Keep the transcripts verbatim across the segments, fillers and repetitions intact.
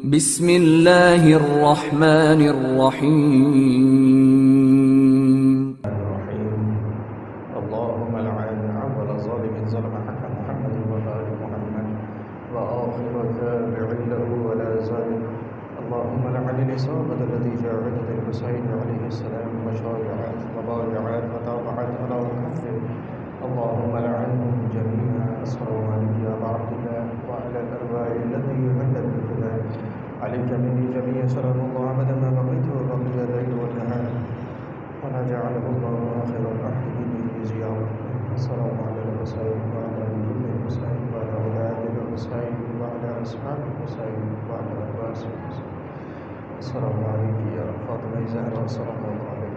بسم اللہ الرحمن الرحیم اللهم لعن أول ظالم ظلم حق محمد وآل محمد وآخر تابع له ولا ظالم. اللهم لعن الإصابة التي جاءت الحسين عليه السلام وشايعات وبايعات وتابعت على كفه. اللهم لعنهم جميعا أسروا عليك يا أبا عبد الله وعلى الأرواح التي هدت بفداك. عليك مني جميع سلام الله أبدا ما بقيت وبقي الليل والنهار ولا جعله الله آخر العهد مني بزيارته. السلام على الحسين وعلى ابن الحسين وعلى أولاد الحسين وعلى أصحاب الحسين وعلى أباس الحسين. السلام عليك يا فاطمة الزهراء سلام الله عليك.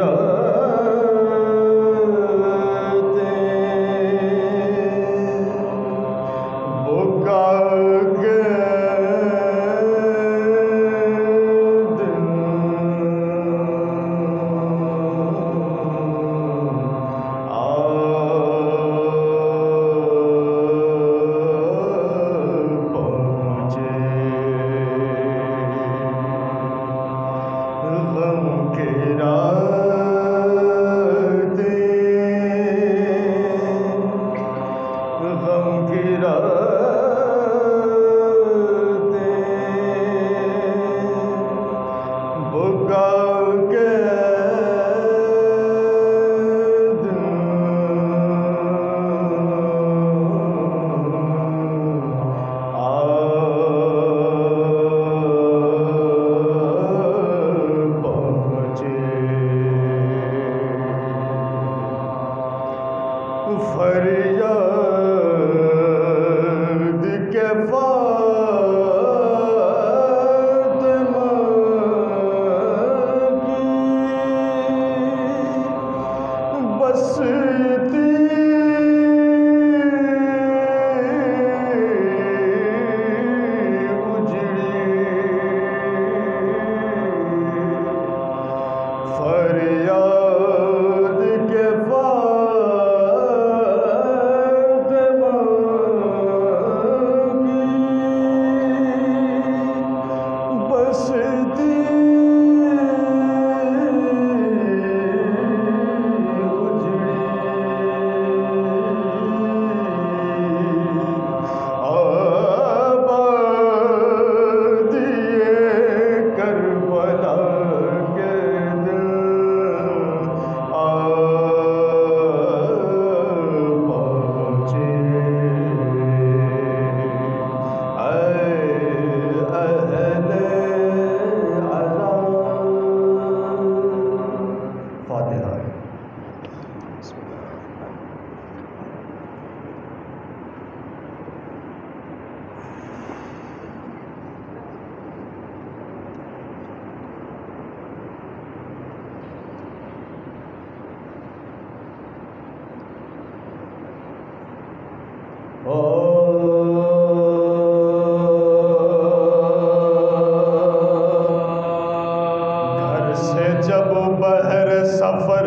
گھر سے جب بہر سفر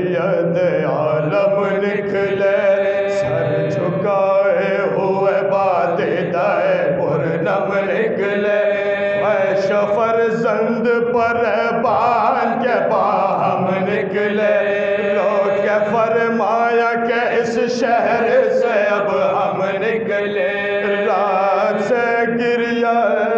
سید عالم نکلے، سر جھکائے ہوئے باد دائے پرنم نکلے، خواہش فرزند پر بان کے باہم نکلے، لوگ کے فرمایا کہ اس شہر سے اب ہم نکلے، رات سے گریہ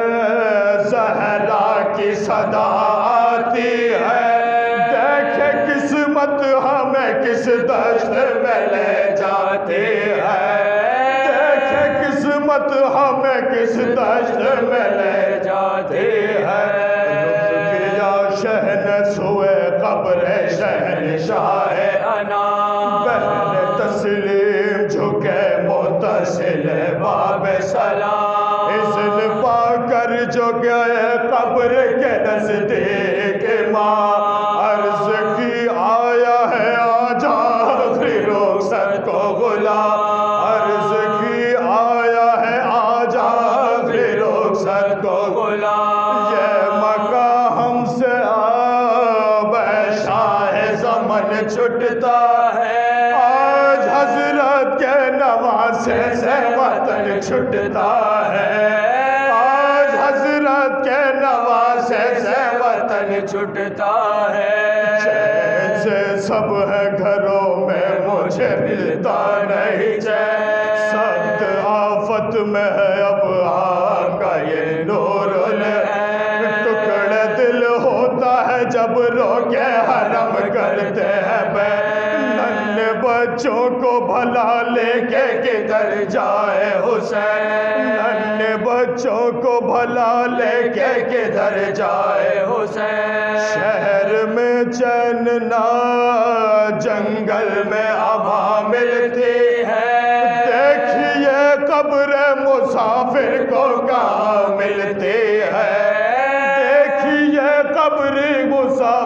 زہرا کی صدا آتی ہے، دیکھے قسمت ہمیں کس دشت میں لے جاتی ہے، دیکھے قسمت ہمیں کس دشت میں لے جاتی ہے، رکیا شہن سوئے قبر شہنشاہ انا، بہن تسلیم جھکے متصل باب سلام، اذن پا کر جو گئے قبر کے نزدیک ماں، عرض کی آیا ہے آجا آخری رخصت کو غلام، عرض کی آیا ہے آجا آخری رخصت کو غلام، یہ مکہ ہم سے آب شاہ زمن چھٹتا ہے، آج حضرت کے نواسے سے وطن چھٹتا ہے، آج حضرت کے نواسے سے وطن چھٹتا ہے، چین سے سب ہے گھروں میں مجھے ملتا نہیں چین، سخت آفت میں ہے اب آپ کا یہ نور العین، ٹکڑے دل ہوتا ہے جب روکے حرم کرتے ہیں بین، ننھے بچوں کو بھلا لے کے کدھر جائے حسین، ننھے بچوں کو بھلا لے کے کدھر جائے حسین، شہر میں چین نہ جنگل میں ہوا ملتی ہے، دیکھیے قبر مسافر کو کہاں ملتی ہے، دیکھیے قبر مسافر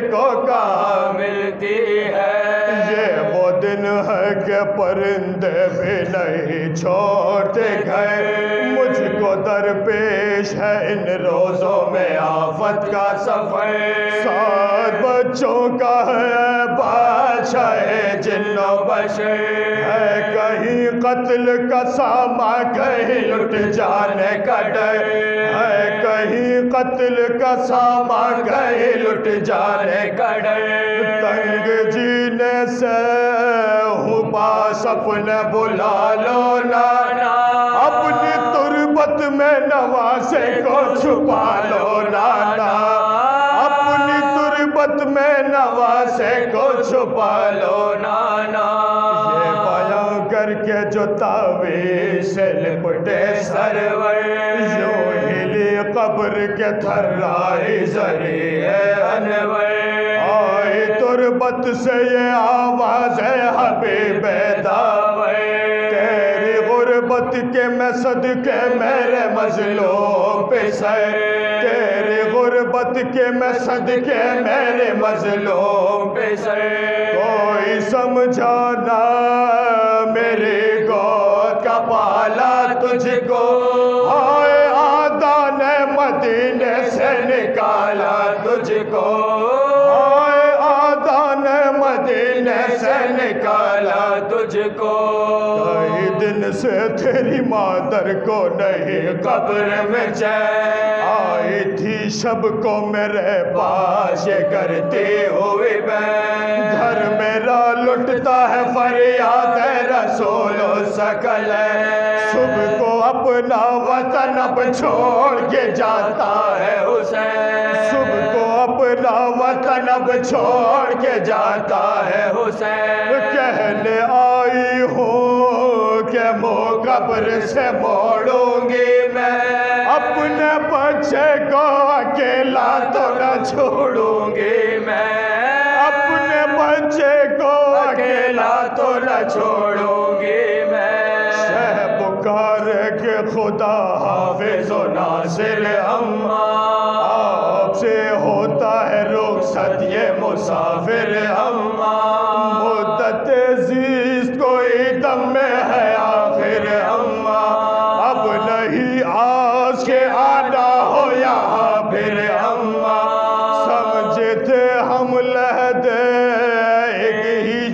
کو کہاں ملتی ہے؟ یہ وہ دن ہے کہ پرندے بھی نہیں چھوڑتے گھر، مجھ کو درپیش ہے ان روزوں میں آفت کا سفر۔ سات بچوں کا ہے بادشاہ جن و بشر، ہے کہیں قتل کا سامان کہیں لٹ جانے کا ڈر، ہے کہیں قتل کا سامان کہیں لٹ جانے کا ڈر۔ تنگ جینے سے ہوں پاس اپنے بلا لو نانا، اپنی تربت میں نواسے کو چھپا لو نانا، اپنی تربت میں نواسے کو چھپا لو نانا۔ یہ بیان کر کے جو تعویذ سے لپٹے سرور، یوں ہلی قبر کے تھرائی ذریعے انور۔ آئی تربت سے یہ آواز ہے حبیب داور، تیری غربت کے میں صدقے میرے مظلوم پہ سر، تیری غربت کے میں صدقے میرے مظلوم پہ سر۔ کوئی سمجھانا میری گود کا پالا تجھ کو، آئے آدھا نے مدینے سے نکالا تجھ کو، آئے آدھا نے مدینے سے نکالا تجھ کو۔ کئی دن سے تیری مادر کو نہیں قبر میں چین، آئی تھی شب کو میرے پاس یہ کرتی ہوئی بین، گھر میرا لٹتا ہے فریاد رسول سکل، صبح کو اپنا وطن اب چھوڑ کے جاتا ہے حسین، صبح کو اپنا وطن اب چھوڑ کے جاتا ہے حسین۔ کہنے آئی ہوں کہ منہ قبر سے موڑوں گی میں، اپنے بچے کو اکیلا تو نہ چھوڑوں گی میں، اپنے بچے کو اکیلا تو نہ چھوڑوں گی میں۔ شہ پکار کے خدا حافظ و ناصر اما، آپ سے ہوتا ہے رخصت یہ مسافر اما، مدت زیست کوئی دم میں ہے آخر اما، اب نہیں آس کے آنا ہو یہاں پھر اما، سمجھے تھے ہم لہدے ایک ہی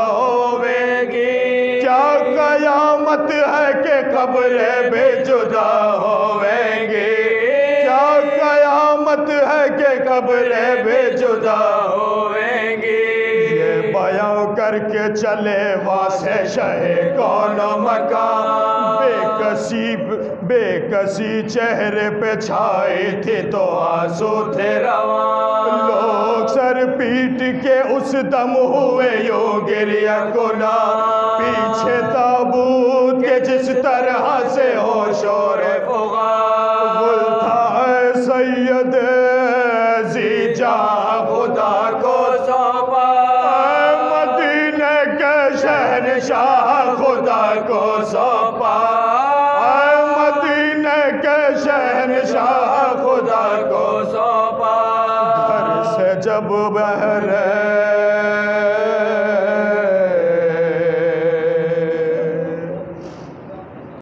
جاؤے گی، کیا قیامت ہے کہ قبریں بے جدا ہویں گی، کیا قیامت ہے کہ قبریں بے جدا ہویں گی۔ یہ بیان کر کے چلے واسے شہ کون و مکان، بے کسی بے کسی چہرے پہ چھائی تھی تو آنسو تھے رواں، لوگ سر پیٹ کے اس دم ہوئے یوں گریہ کنا، پیچھے تابوت کے جس طرح سے ہو شور فغاں، گل تھا اے سید زی جاں خدا کو سونپا، اے مدینے کے شہنشاہ خدا کو سونپا، اے مدینے کے شہنشاہ خدا کو سونپا۔ گھر سے جب بہرے